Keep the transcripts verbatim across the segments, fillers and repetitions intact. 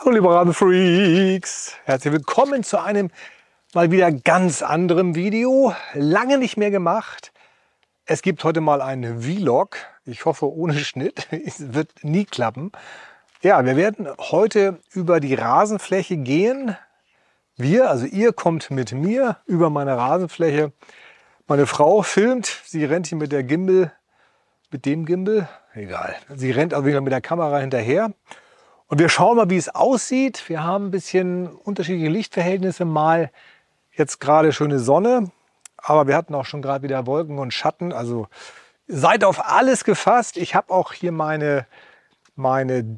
Hallo liebe Rasenfreaks, herzlich willkommen zu einem mal wieder ganz anderen Video. Lange nicht mehr gemacht. Es gibt heute mal einen Vlog. Ich hoffe ohne Schnitt. Es wird nie klappen. Ja, wir werden heute über die Rasenfläche gehen. Wir, also ihr kommt mit mir über meine Rasenfläche. Meine Frau filmt. Sie rennt hier mit der Gimbal, mit dem Gimbal, egal. Sie rennt auch wieder mit der Kamera hinterher. Und wir schauen mal, wie es aussieht. Wir haben ein bisschen unterschiedliche Lichtverhältnisse. Mal jetzt gerade schöne Sonne, aber wir hatten auch schon gerade wieder Wolken und Schatten. Also seid auf alles gefasst. Ich habe auch hier meine, meine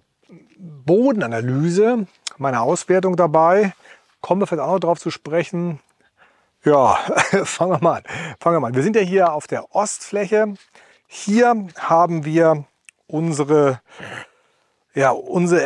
Bodenanalyse, meine Auswertung dabei. Kommen wir vielleicht auch noch drauf zu sprechen. Ja, fangen wir mal an. Fangen wir mal an. Wir sind ja hier auf der Ostfläche. Hier haben wir unsere Ja, unsere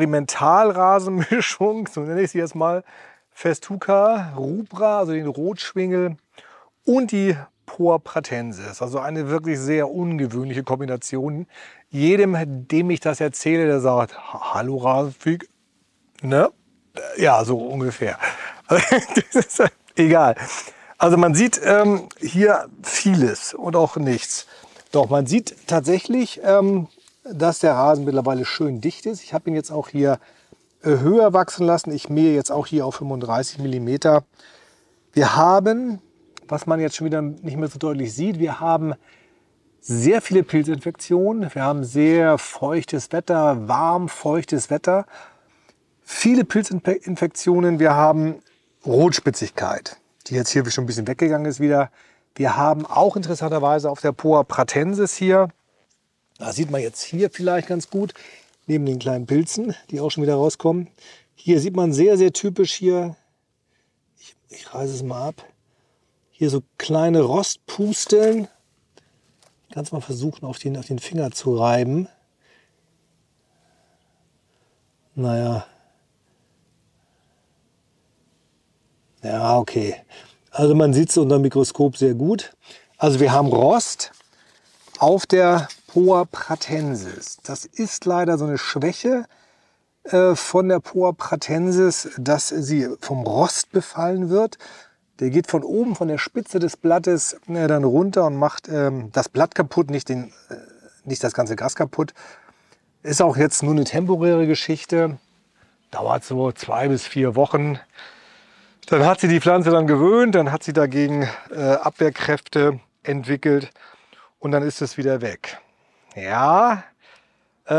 Experimentalrasenmischung, so nenne ich sie jetzt mal, Festuca rubra, also den Rotschwingel, und die Poa pratensis, also eine wirklich sehr ungewöhnliche Kombination. Jedem, dem ich das erzähle, der sagt, hallo Rasenfreak, ne? Ja, so ungefähr. Das ist egal. Also man sieht ähm, hier vieles und auch nichts. Doch man sieht tatsächlich, ähm, dass der Rasen mittlerweile schön dicht ist. Ich habe ihn jetzt auch hier äh, höher wachsen lassen. Ich mähe jetzt auch hier auf fünfunddreißig Millimeter. Wir haben, was man jetzt schon wieder nicht mehr so deutlich sieht, wir haben sehr viele Pilzinfektionen. Wir haben sehr feuchtes Wetter, warm, feuchtes Wetter. Viele Pilzinfektionen. Wir haben Rotspitzigkeit, die jetzt hier schon ein bisschen weggegangen ist wieder. Wir haben auch interessanterweise auf der Poa pratensis hier, das sieht man jetzt hier vielleicht ganz gut, neben den kleinen Pilzen, die auch schon wieder rauskommen. Hier sieht man sehr, sehr typisch hier, ich, ich reiße es mal ab, hier so kleine Rostpusteln. Ich kann es mal versuchen, auf den, auf den Finger zu reiben. Naja. Ja, okay. Also man sieht es unter dem Mikroskop sehr gut. Also wir haben Rost auf der Poa pratensis. Das ist leider so eine Schwäche äh, von der Poa pratensis, dass sie vom Rost befallen wird. Der geht von oben, von der Spitze des Blattes äh, dann runter und macht ähm, das Blatt kaputt, nicht, den, äh, nicht das ganze Gras kaputt. Ist auch jetzt nur eine temporäre Geschichte. Dauert so zwei bis vier Wochen. Dann hat sie die Pflanze dann gewöhnt, dann hat sie dagegen äh, Abwehrkräfte entwickelt und dann ist es wieder weg. Ja, äh,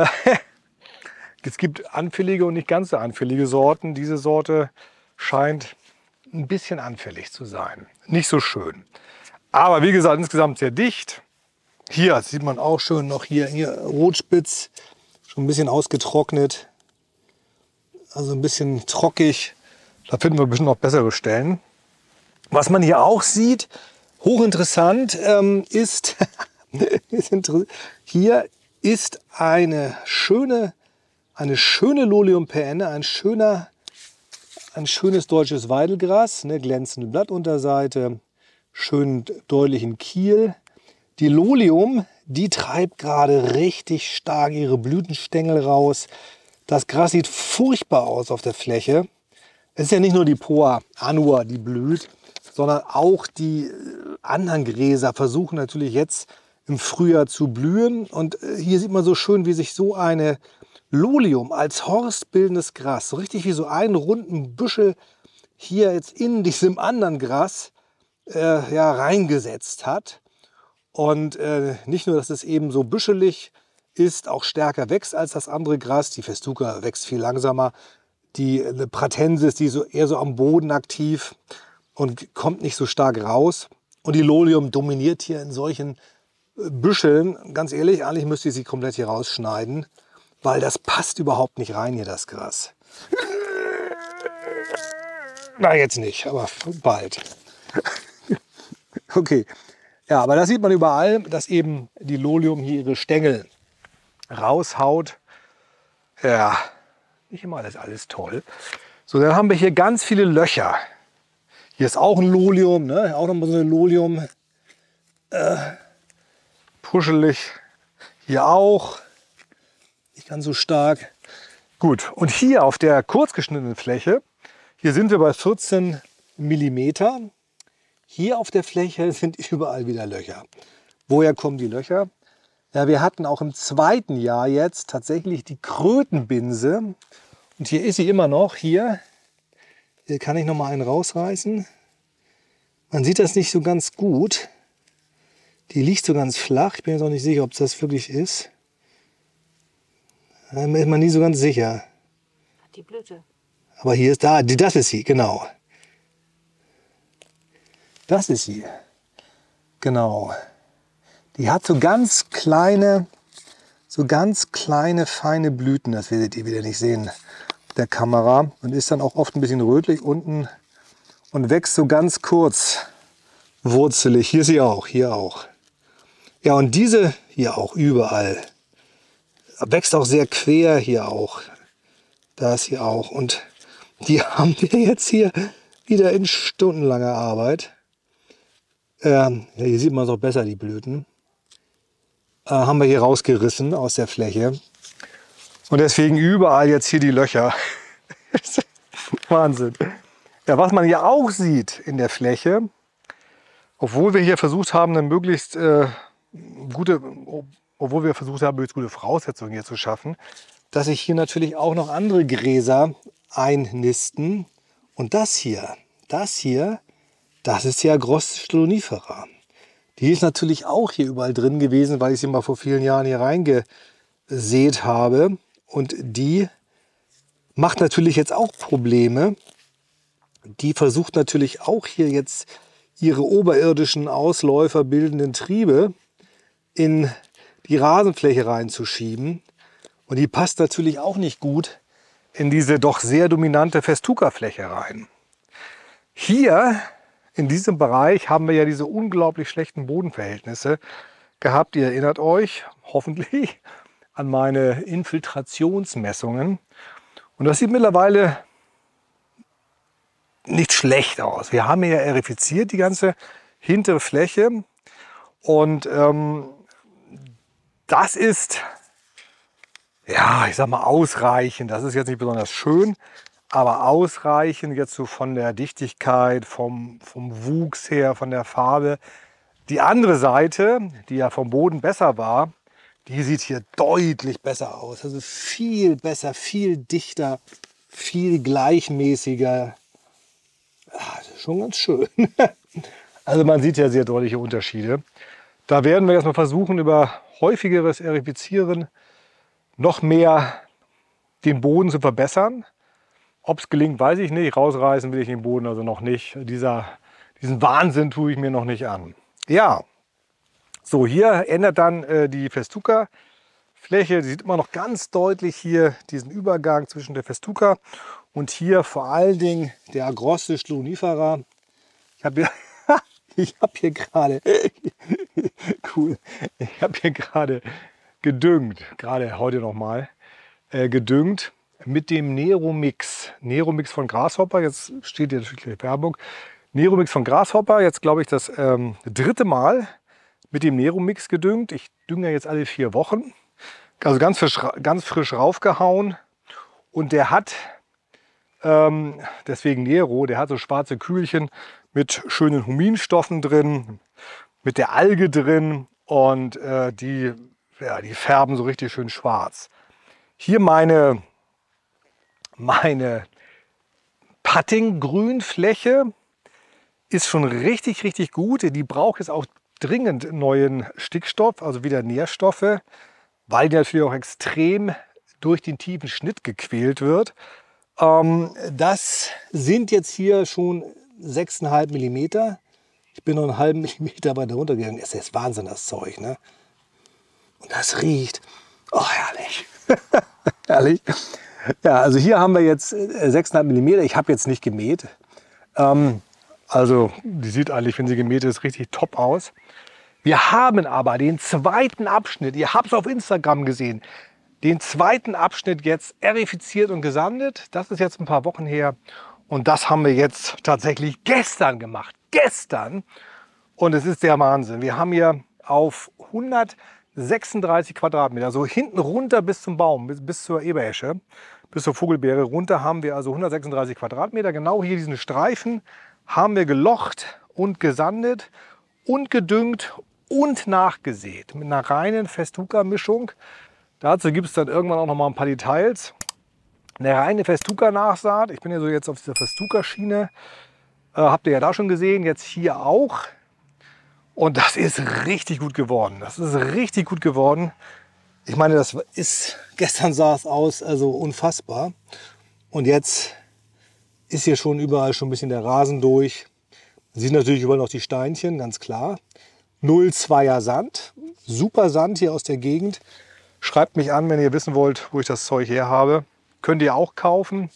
es gibt anfällige und nicht ganz so anfällige Sorten. Diese Sorte scheint ein bisschen anfällig zu sein. Nicht so schön. Aber wie gesagt, insgesamt sehr dicht. Hier sieht man auch schön noch hier, hier Rotspitz, schon ein bisschen ausgetrocknet. Also ein bisschen trockig. Da finden wir bestimmt noch bessere Stellen. Was man hier auch sieht, hochinteressant, ähm, ist, ist inter hier ist eine schöne, eine schöne Lolium perenne, ein, schöner, ein schönes deutsches Weidelgras, ne, glänzende Blattunterseite, schön deutlichen Kiel. Die Lolium, die treibt gerade richtig stark ihre Blütenstängel raus. Das Gras sieht furchtbar aus auf der Fläche. Es ist ja nicht nur die Poa annua, die blüht, sondern auch die anderen Gräser versuchen natürlich jetzt im Frühjahr zu blühen. Und hier sieht man so schön, wie sich so eine Lolium als horstbildendes Gras, so richtig wie so einen runden Büschel hier jetzt in diesem anderen Gras äh, ja, reingesetzt hat. Und äh, nicht nur, dass es eben so büschelig ist, auch stärker wächst als das andere Gras. Die Festuca wächst viel langsamer. Die Pratensis, die ist so eher so am Boden aktiv und kommt nicht so stark raus. Und die Lolium dominiert hier in solchen Büscheln. Ganz ehrlich, eigentlich müsste ich sie komplett hier rausschneiden, weil das passt überhaupt nicht rein hier, das Gras. Na, jetzt nicht, aber bald. Okay. Ja, aber das sieht man überall, dass eben die Lolium hier ihre Stängel raushaut. Ja, nicht immer alles, alles toll. So, dann haben wir hier ganz viele Löcher. Hier ist auch ein Lolium, ne? Auch nochmal so eine Lolium. Äh, puschelig. Hier auch. Nicht ganz so stark. Gut, und hier auf der kurz geschnittenen Fläche, hier sind wir bei vierzehn Millimeter. Hier auf der Fläche sind überall wieder Löcher. Woher kommen die Löcher? Ja, wir hatten auch im zweiten Jahr jetzt tatsächlich die Krötenbinse. Und hier ist sie immer noch. Hier, hier kann ich noch mal einen rausreißen. Man sieht das nicht so ganz gut. Die liegt so ganz flach. Ich bin jetzt auch nicht sicher, ob es das wirklich ist. Da ist man nie so ganz sicher. Die Blüte. Aber hier ist da, das ist sie, genau. Das ist sie. Genau. Die hat so ganz kleine, so ganz kleine, feine Blüten. Das werdet ihr wieder nicht sehen der Kamera. Und ist dann auch oft ein bisschen rötlich unten und wächst so ganz kurz wurzelig. Hier ist sie auch, hier auch. Ja, und diese hier auch überall. Wächst auch sehr quer hier auch. Da ist sie auch. Und die haben wir jetzt hier wieder in stundenlanger Arbeit. Ähm, ja, hier sieht man es auch besser, die Blüten. Äh, haben wir hier rausgerissen aus der Fläche. Und deswegen überall jetzt hier die Löcher. Wahnsinn. Ja, was man hier auch sieht in der Fläche, obwohl wir hier versucht haben, eine möglichst äh, gute, obwohl wir versucht haben, möglichst gute Voraussetzungen hier zu schaffen, dass sich hier natürlich auch noch andere Gräser einnisten. Und das hier, das hier, das ist ja Grostis stolonifera. Die ist natürlich auch hier überall drin gewesen, weil ich sie mal vor vielen Jahren hier reingesät habe. Und die macht natürlich jetzt auch Probleme. Die versucht natürlich auch hier jetzt ihre oberirdischen Ausläufer bildenden Triebe in die Rasenfläche reinzuschieben. Und die passt natürlich auch nicht gut in diese doch sehr dominante Festuca-Fläche rein. Hier in diesem Bereich haben wir ja diese unglaublich schlechten Bodenverhältnisse gehabt. Ihr erinnert euch hoffentlich an meine Infiltrationsmessungen. Und das sieht mittlerweile nicht schlecht aus. Wir haben ja erifiziert die ganze hintere Fläche. Und ähm, das ist, ja, ich sag mal ausreichend. Das ist jetzt nicht besonders schön, aber ausreichend jetzt so von der Dichtigkeit, vom, vom Wuchs her, von der Farbe. Die andere Seite, die ja vom Boden besser war, die sieht hier deutlich besser aus. Also viel besser, viel dichter, viel gleichmäßiger. Ja, das ist schon ganz schön. Also man sieht ja sehr deutliche Unterschiede. Da werden wir jetzt mal versuchen, über häufigeres Erifizieren noch mehr den Boden zu verbessern. Ob es gelingt, weiß ich nicht. Rausreißen will ich den Boden also noch nicht. Dieser, diesen Wahnsinn tue ich mir noch nicht an. Ja, so hier ändert dann äh, die Festuca-Fläche. Die sieht immer noch ganz deutlich hier diesen Übergang zwischen der Festuca und hier vor allen Dingen der Grostis stolonifera. Ich habe hier, ich habe hier gerade, cool, ich habe hier gerade gedüngt, gerade heute noch mal äh, gedüngt mit dem Neromix. Neromix von Grasshopper. Jetzt steht hier natürlich Werbung. Neromix von Grasshopper. Jetzt glaube ich das ähm, dritte Mal mit dem Neromix gedüngt. Ich dünge jetzt alle vier Wochen. Also ganz frisch, ganz frisch raufgehauen. Und der hat, ähm, deswegen Nero, der hat so schwarze Kühlchen mit schönen Huminstoffen drin, mit der Alge drin. Und äh, die, ja, die färben so richtig schön schwarz. Hier meine, meine Putting-Grünfläche ist schon richtig, richtig gut. Die braucht jetzt auch dringend neuen Stickstoff, also wieder Nährstoffe, weil die natürlich auch extrem durch den tiefen Schnitt gequält wird. Ähm, das sind jetzt hier schon sechs Komma fünf Millimeter. Ich bin noch einen halben Millimeter weiter runtergegangen. Das ist Wahnsinn, das Zeug, ne? Und das riecht, oh herrlich, herrlich. Ja, also hier haben wir jetzt sechs Komma fünf Millimeter. Ich habe jetzt nicht gemäht. Ähm, also die sieht eigentlich, wenn sie gemäht ist, richtig top aus. Wir haben aber den zweiten Abschnitt, ihr habt es auf Instagram gesehen, den zweiten Abschnitt jetzt erifiziert und gesandet. Das ist jetzt ein paar Wochen her. Und das haben wir jetzt tatsächlich gestern gemacht. Gestern. Und es ist der Wahnsinn. Wir haben hier auf hundert hundertsechsunddreißig Quadratmeter, so hinten runter bis zum Baum, bis, bis zur Eberesche, bis zur Vogelbeere runter haben wir also hundertsechsunddreißig Quadratmeter. Genau hier diesen Streifen haben wir gelocht und gesandet und gedüngt und nachgesät mit einer reinen Festuca-Mischung. Dazu gibt es dann irgendwann auch noch mal ein paar Details. Eine reine Festuca-Nachsaat. Ich bin ja so jetzt auf dieser Festuca-Schiene. Äh, habt ihr ja da schon gesehen, jetzt hier auch. Und das ist richtig gut geworden. Das ist richtig gut geworden. Ich meine, das ist, gestern sah es aus, also unfassbar. Und jetzt ist hier schon überall schon ein bisschen der Rasen durch. Man sieht natürlich überall noch die Steinchen, ganz klar. null Komma zweier Sand. Super Sand hier aus der Gegend. Schreibt mich an, wenn ihr wissen wollt, wo ich das Zeug her habe. Könnt ihr auch kaufen.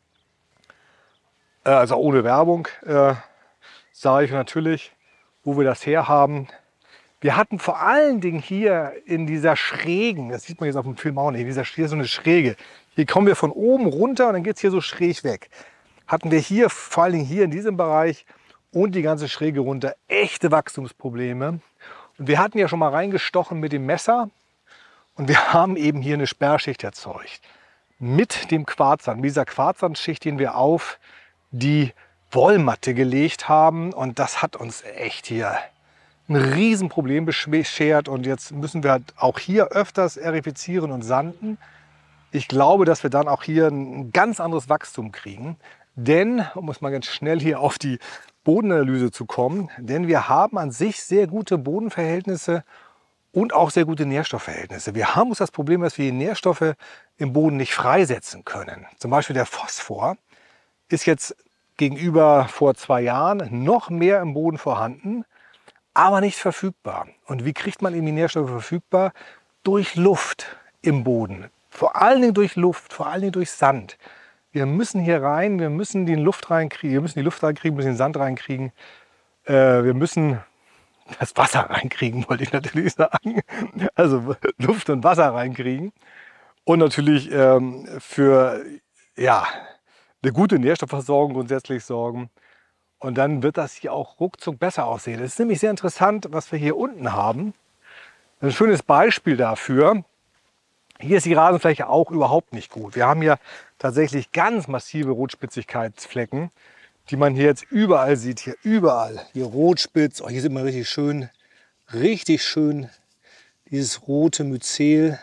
Äh, also ohne Werbung, äh, sage ich natürlich, wo wir das her haben. Wir hatten vor allen Dingen hier in dieser schrägen, das sieht man jetzt auf dem Film auch nicht, dieser, hier ist so eine Schräge. Hier kommen wir von oben runter und dann geht es hier so schräg weg. Hatten wir hier, vor allen Dingen hier in diesem Bereich und die ganze Schräge runter, echte Wachstumsprobleme. Und wir hatten ja schon mal reingestochen mit dem Messer und wir haben eben hier eine Sperrschicht erzeugt. Mit dem Quarzsand, mit dieser Quarzsandschicht, den wir auf die Wollmatte gelegt haben. Und das hat uns echt hier ein Riesenproblem beschert. Und jetzt müssen wir halt auch hier öfters erifizieren und sanden. Ich glaube, dass wir dann auch hier ein ganz anderes Wachstum kriegen. Denn, um es mal ganz schnell hier auf die Bodenanalyse zu kommen, denn wir haben an sich sehr gute Bodenverhältnisse und auch sehr gute Nährstoffverhältnisse. Wir haben uns das Problem, dass wir die Nährstoffe im Boden nicht freisetzen können. Zum Beispiel der Phosphor ist jetzt gegenüber vor zwei Jahren noch mehr im Boden vorhanden, aber nicht verfügbar. Und wie kriegt man eben die Nährstoffe verfügbar? Durch Luft im Boden. Vor allen Dingen durch Luft, vor allen Dingen durch Sand. Wir müssen hier rein, wir müssen die Luft reinkriegen, wir müssen die Luft reinkriegen, wir müssen den Sand reinkriegen. Äh, wir müssen das Wasser reinkriegen, wollte ich natürlich sagen. Also Luft und Wasser reinkriegen. Und natürlich ähm, für ja, eine gute Nährstoffversorgung grundsätzlich sorgen. Und dann wird das hier auch ruckzuck besser aussehen. Das ist nämlich sehr interessant, was wir hier unten haben. Ein schönes Beispiel dafür. Hier ist die Rasenfläche auch überhaupt nicht gut. Wir haben hier tatsächlich ganz massive Rotspitzigkeitsflecken, die man hier jetzt überall sieht. Hier überall. Hier rotspitz. Oh, hier sieht man richtig schön, richtig schön dieses rote Myzel,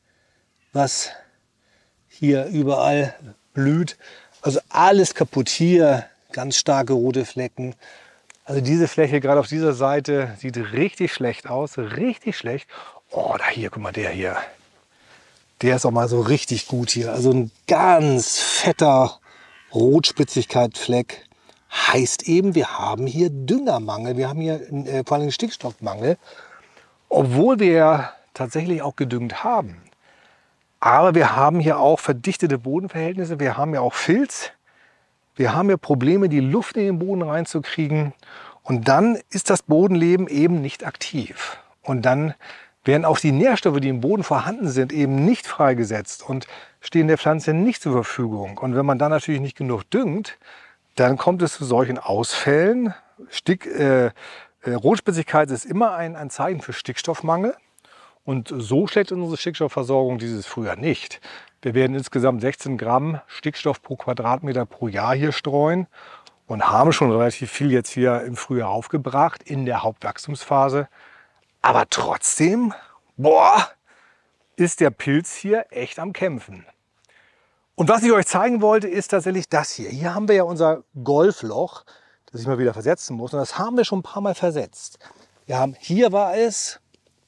was hier überall blüht. Also alles kaputt. Hier ganz starke rote Flecken. Also diese Fläche gerade auf dieser Seite sieht richtig schlecht aus. Richtig schlecht. Oh, da hier, guck mal, der hier. Der ist auch mal so richtig gut hier. Also ein ganz fetter Rotspitzigkeitsfleck. Heißt eben, wir haben hier Düngermangel. Wir haben hier äh, vor allem Stickstoffmangel. Obwohl wir ja tatsächlich auch gedüngt haben. Aber wir haben hier auch verdichtete Bodenverhältnisse. Wir haben ja auch Filz. Wir haben ja Probleme, die Luft in den Boden reinzukriegen. Und dann ist das Bodenleben eben nicht aktiv. Und dann werden auch die Nährstoffe, die im Boden vorhanden sind, eben nicht freigesetzt und stehen der Pflanze nicht zur Verfügung. Und wenn man dann natürlich nicht genug düngt, dann kommt es zu solchen Ausfällen. Stick, äh, äh, Rotspitzigkeit ist immer ein, ein Zeichen für Stickstoffmangel. Und so schlecht ist unsere Stickstoffversorgung dieses Frühjahr nicht. Wir werden insgesamt sechzehn Gramm Stickstoff pro Quadratmeter pro Jahr hier streuen und haben schon relativ viel jetzt hier im Frühjahr aufgebracht in der Hauptwachstumsphase. Aber trotzdem, boah, ist der Pilz hier echt am Kämpfen. Und was ich euch zeigen wollte, ist tatsächlich das hier. Hier haben wir ja unser Golfloch, das ich mal wieder versetzen muss. Und das haben wir schon ein paar Mal versetzt. Wir haben, hier war es,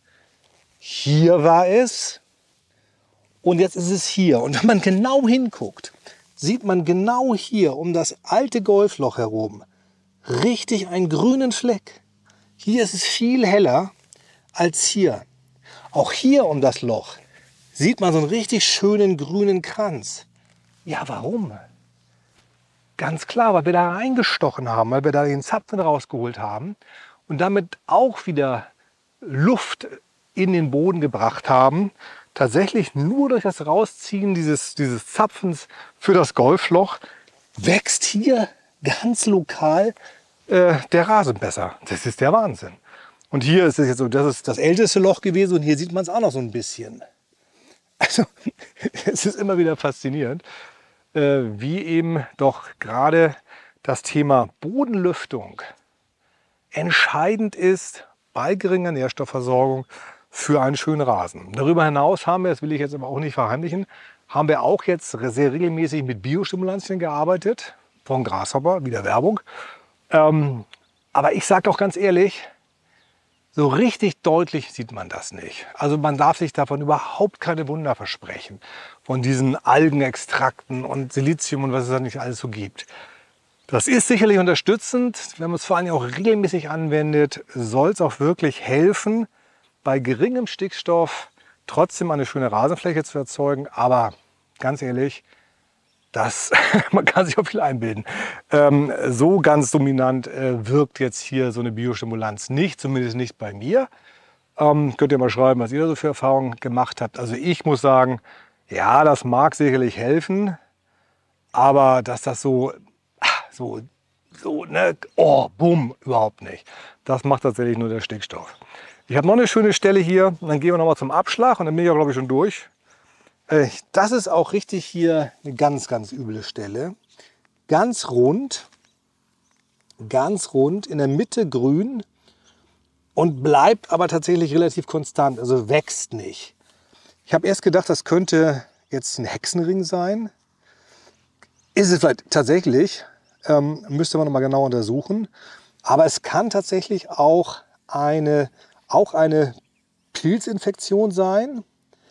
hier war es und jetzt ist es hier. Und wenn man genau hinguckt, sieht man genau hier um das alte Golfloch herum richtig einen grünen Fleck. Hier ist es viel heller als hier. Auch hier um das Loch sieht man so einen richtig schönen grünen Kranz. Ja, warum? Ganz klar, weil wir da reingestochen haben, weil wir da den Zapfen rausgeholt haben und damit auch wieder Luft in den Boden gebracht haben. Tatsächlich nur durch das Rausziehen dieses, dieses Zapfens für das Golfloch wächst hier ganz lokal äh, der Rasen besser. Das ist der Wahnsinn. Und hier ist es jetzt so, das ist das älteste Loch gewesen und hier sieht man es auch noch so ein bisschen. Also es ist immer wieder faszinierend, äh, wie eben doch gerade das Thema Bodenlüftung entscheidend ist bei geringer Nährstoffversorgung für einen schönen Rasen. Darüber hinaus haben wir, das will ich jetzt aber auch nicht verheimlichen, haben wir auch jetzt sehr regelmäßig mit Biostimulantien gearbeitet, von Grasshopper, wieder Werbung. Ähm, aber ich sage doch ganz ehrlich, so richtig deutlich sieht man das nicht. Also man darf sich davon überhaupt keine Wunder versprechen, von diesen Algenextrakten und Silizium und was es da nicht alles so gibt. Das ist sicherlich unterstützend, wenn man es vor allem auch regelmäßig anwendet, soll es auch wirklich helfen, bei geringem Stickstoff trotzdem eine schöne Rasenfläche zu erzeugen. Aber ganz ehrlich, das, man kann sich auch viel einbilden. Ähm, so ganz dominant äh, wirkt jetzt hier so eine Biostimulanz nicht, zumindest nicht bei mir. Ähm, könnt ihr mal schreiben, was ihr so für Erfahrungen gemacht habt. Also ich muss sagen, ja, das mag sicherlich helfen, aber dass das so, so, so, ne, oh, bumm, überhaupt nicht. Das macht tatsächlich nur der Stickstoff. Ich habe noch eine schöne Stelle hier, und dann gehen wir noch mal zum Abschlag und dann bin ich auch, glaube ich, schon durch. Das ist auch richtig hier eine ganz, ganz üble Stelle. Ganz rund, ganz rund, in der Mitte grün und bleibt aber tatsächlich relativ konstant, also wächst nicht. Ich habe erst gedacht, das könnte jetzt ein Hexenring sein. Ist es vielleicht tatsächlich, ähm, müsste man noch mal genau untersuchen. Aber es kann tatsächlich auch eine, auch eine Pilzinfektion sein.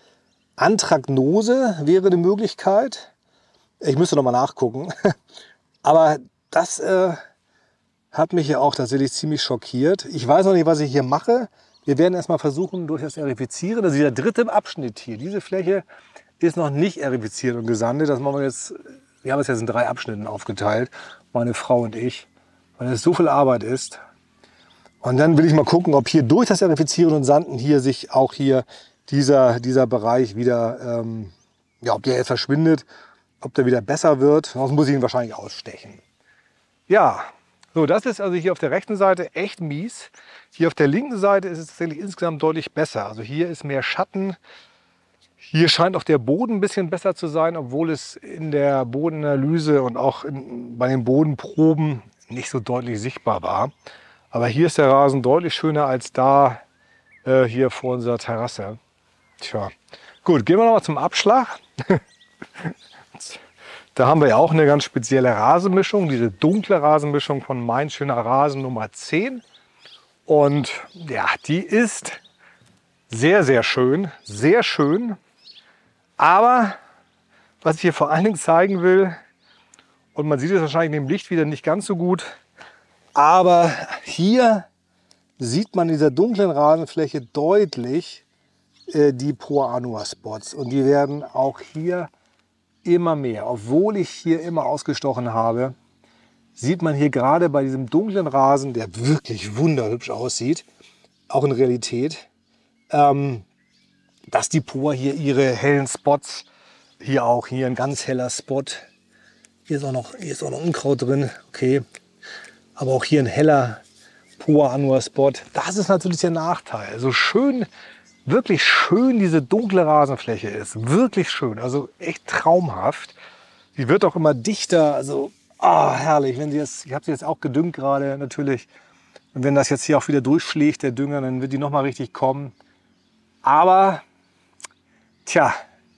Anthracnose wäre eine Möglichkeit. Ich müsste noch mal nachgucken. Aber das äh, hat mich ja auch tatsächlich ziemlich schockiert. Ich weiß noch nicht, was ich hier mache. Wir werden erstmal versuchen, durch das Erifizieren, also der dritte Abschnitt hier, diese Fläche ist noch nicht erifiziert und gesandet. Das machen wir jetzt, wir haben es jetzt in drei Abschnitten aufgeteilt, meine Frau und ich, weil es so viel Arbeit ist. Und dann will ich mal gucken, ob hier durch das Erifizieren und Sanden hier sich auch hier Dieser, dieser Bereich wieder, ähm, ja, ob der jetzt verschwindet, ob der wieder besser wird. Sonst muss ich ihn wahrscheinlich ausstechen. Ja, so, das ist also hier auf der rechten Seite echt mies. Hier auf der linken Seite ist es tatsächlich insgesamt deutlich besser. Also hier ist mehr Schatten. Hier scheint auch der Boden ein bisschen besser zu sein, obwohl es in der Bodenanalyse und auch in, bei den Bodenproben nicht so deutlich sichtbar war. Aber hier ist der Rasen deutlich schöner als da äh, hier vor unserer Terrasse. Tja, gut, gehen wir noch mal zum Abschlag. Da haben wir ja auch eine ganz spezielle Rasenmischung, diese dunkle Rasenmischung von Mein schöner Rasen Nummer zehn. Und ja, die ist sehr, sehr schön, sehr schön. Aber was ich hier vor allen Dingen zeigen will, und man sieht es wahrscheinlich in dem Licht wieder nicht ganz so gut, aber hier sieht man in dieser dunklen Rasenfläche deutlich die Poa annua Spots und die werden auch hier immer mehr. Obwohl ich hier immer ausgestochen habe, sieht man hier gerade bei diesem dunklen Rasen, der wirklich wunderhübsch aussieht, auch in Realität, ähm, dass die Poa hier ihre hellen Spots, hier auch hier ein ganz heller Spot, hier ist auch noch, hier ist auch noch Unkraut drin, okay, aber auch hier ein heller Poa annua Spot. Das ist natürlich der Nachteil. So schön wirklich schön diese dunkle Rasenfläche ist. Wirklich schön, also echt traumhaft. Die wird auch immer dichter, also oh, herrlich. Wenn sie jetzt, ich habe sie jetzt auch gedüngt gerade natürlich. Und wenn das jetzt hier auch wieder durchschlägt, der Dünger, dann wird die noch mal richtig kommen. Aber, tja,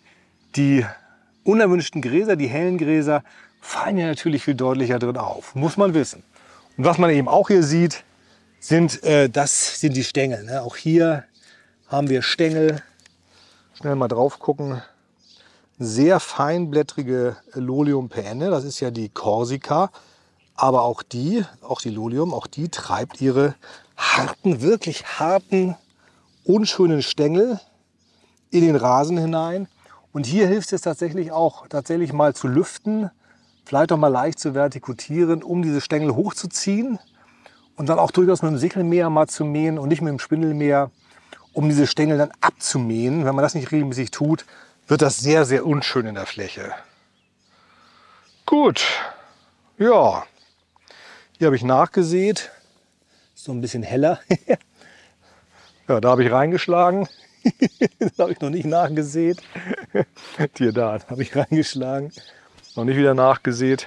die unerwünschten Gräser, die hellen Gräser, fallen ja natürlich viel deutlicher drin auf. Muss man wissen. Und was man eben auch hier sieht, sind, äh, das sind die Stängel. Ne? Auch hier haben wir Stängel, schnell mal drauf gucken, sehr feinblättrige Lolium perennes, das ist ja die Korsika, aber auch die, auch die Lolium, auch die treibt ihre harten, wirklich harten, unschönen Stängel in den Rasen hinein. Und hier hilft es tatsächlich auch, tatsächlich mal zu lüften, vielleicht auch mal leicht zu vertikutieren, um diese Stängel hochzuziehen und dann auch durchaus mit dem Sichelmäher mal zu mähen und nicht mit dem Spindelmäher, um diese Stängel dann abzumähen. Wenn man das nicht regelmäßig tut, wird das sehr, sehr unschön in der Fläche. Gut, ja, hier habe ich nachgesät. Ist so ein bisschen heller. Ja, da habe ich reingeschlagen. Das habe ich noch nicht nachgesät. Hier, da habe ich reingeschlagen. Noch nicht wieder nachgesät.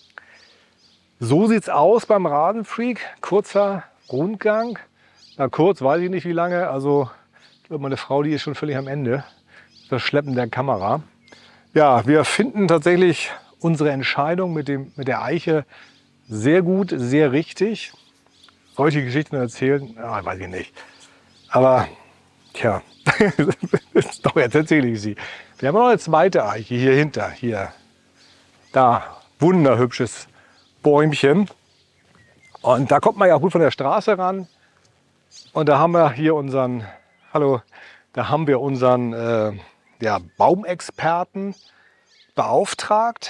So sieht es aus beim Rasenfreak. Kurzer Rundgang. Na, kurz weiß ich nicht wie lange. Also, ich glaube, meine Frau, die ist schon völlig am Ende. Das Schleppen der Kamera. Ja, wir finden tatsächlich unsere Entscheidung mit, dem, mit der Eiche sehr gut, sehr richtig. Solche Geschichten erzählen, ja, weiß ich nicht. Aber, tja, doch, jetzt erzähle ich sie. Wir haben noch eine zweite Eiche hier hinter, hier, da, wunderhübsches Bäumchen. Und da kommt man ja gut von der Straße ran. Und da haben wir hier unseren, hallo, da haben wir unseren äh, ja, Baumexperten beauftragt,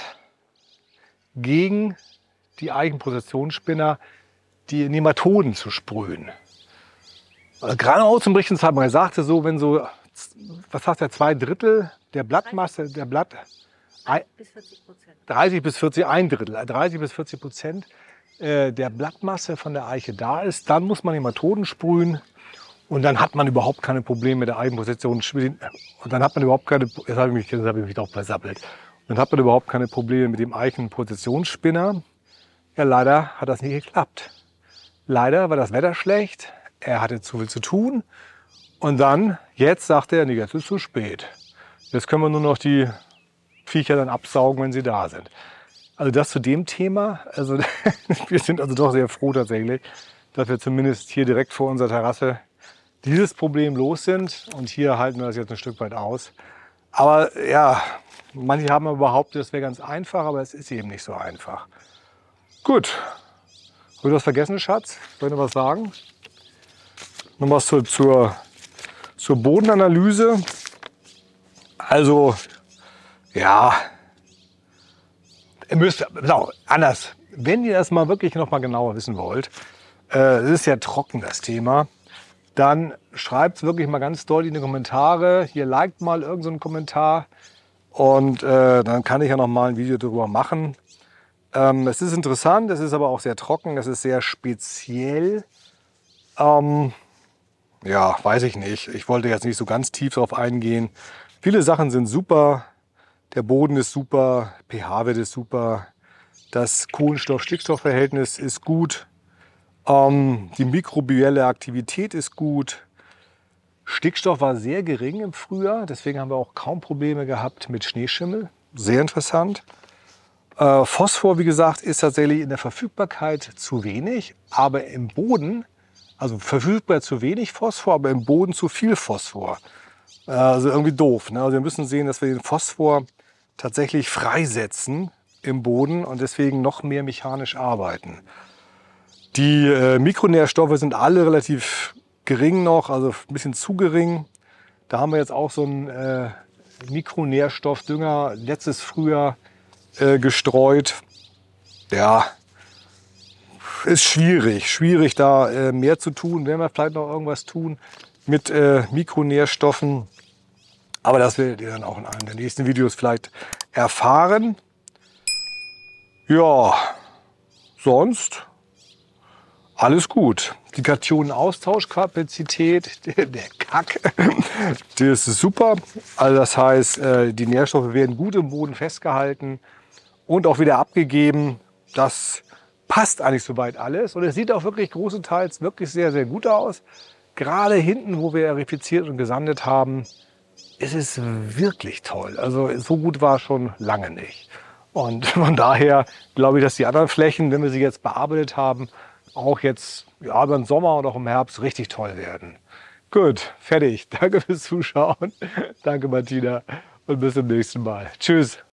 gegen die Eichenprozessionsspinner die Nematoden zu sprühen. Also gerade auch zum richtigen Zeitpunkt. Er sagte so, wenn so, was sagt er, zwei Drittel der Blattmasse, der Blatt, bis vierzig Prozent. dreißig bis vierzig, ein Drittel, dreißig bis vierzig Prozent äh, der Blattmasse von der Eiche da ist, dann muss man Nematoden sprühen und dann hat man überhaupt keine Probleme mit der Eichenprozession. Und dann hat man überhaupt keine, jetzt habe ich mich, jetzt habe ich mich doch versappelt. Dann hat man überhaupt keine Probleme mit dem Eichenprozessionsspinner. Ja, leider hat das nicht geklappt. Leider war das Wetter schlecht, er hatte zu viel zu tun und dann, jetzt sagt er, nee, jetzt ist zu spät. Jetzt können wir nur noch die Viecher dann absaugen, wenn sie da sind. Also das zu dem Thema. Also wir sind also doch sehr froh tatsächlich, dass wir zumindest hier direkt vor unserer Terrasse dieses Problem los sind und hier halten wir das jetzt ein Stück weit aus. Aber ja, manche haben behauptet, es wäre ganz einfach, aber es ist eben nicht so einfach. Gut. Habe ich was vergessen, Schatz? Soll ich noch was sagen? Noch was zur, zur, zur Bodenanalyse. Also, ja, ihr müsst, genau, anders. Wenn ihr das mal wirklich noch mal genauer wissen wollt, äh, es ist ja trocken, das Thema, dann schreibt es wirklich mal ganz deutlich in die Kommentare. Hier liked mal irgendeinen so Kommentar und äh, dann kann ich ja noch mal ein Video darüber machen. Ähm, es ist interessant, es ist aber auch sehr trocken, es ist sehr speziell. Ähm, ja, weiß ich nicht. Ich wollte jetzt nicht so ganz tief darauf eingehen. Viele Sachen sind super. Der Boden ist super, pH-Wert ist super. Das Kohlenstoff-Stickstoff-Verhältnis ist gut. Ähm, die mikrobielle Aktivität ist gut. Stickstoff war sehr gering im Frühjahr, deswegen haben wir auch kaum Probleme gehabt mit Schneeschimmel. Sehr interessant. Äh, Phosphor, wie gesagt, ist tatsächlich in der Verfügbarkeit zu wenig, aber im Boden, also verfügbar zu wenig Phosphor, aber im Boden zu viel Phosphor. Äh, also irgendwie doof. Ne? Also wir müssen sehen, dass wir den Phosphor tatsächlich freisetzen im Boden und deswegen noch mehr mechanisch arbeiten. Die äh, Mikronährstoffe sind alle relativ gering noch, also ein bisschen zu gering. Da haben wir jetzt auch so einen äh, Mikronährstoffdünger letztes Frühjahr äh, gestreut. Ja, ist schwierig, schwierig da äh, mehr zu tun. Werden wir vielleicht noch irgendwas tun mit äh, Mikronährstoffen. Aber das werdet ihr dann auch in einem der nächsten Videos vielleicht erfahren. Ja, sonst alles gut. Die Kationenaustauschkapazität, der, der Kack, das ist super. Also das heißt, die Nährstoffe werden gut im Boden festgehalten und auch wieder abgegeben. Das passt eigentlich soweit alles. Und es sieht auch wirklich großenteils wirklich sehr, sehr gut aus. Gerade hinten, wo wir repliziert und gesandet haben, ist es wirklich toll. Also so gut war es schon lange nicht. Und von daher glaube ich, dass die anderen Flächen, wenn wir sie jetzt bearbeitet haben, auch jetzt ja, über den Sommer und auch im Herbst richtig toll werden. Gut, fertig. Danke fürs Zuschauen. Danke, Martina. Und bis zum nächsten Mal. Tschüss.